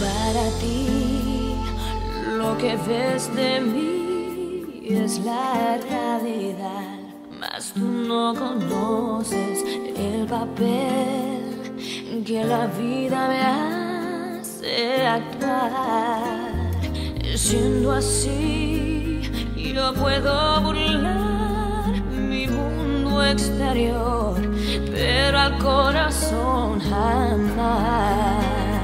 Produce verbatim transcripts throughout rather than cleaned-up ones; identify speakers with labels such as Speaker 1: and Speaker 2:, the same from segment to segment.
Speaker 1: Para ti, lo que ves de mí es la realidad, mas tú no conoces el papel que la vida me hace actuar. Siendo así, yo puedo burlar mi mundo exterior, pero al corazón jamás.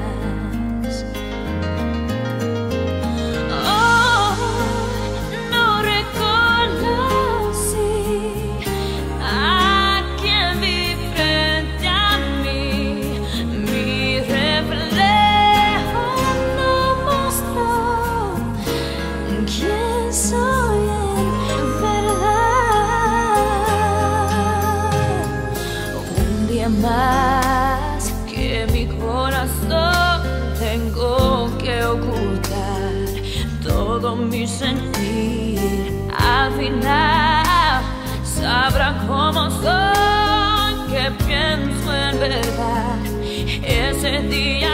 Speaker 1: Más que mi corazón tengo que ocultar todo mi sentir. Al final sabrá cómo soy, que pienso en verdad. Ese día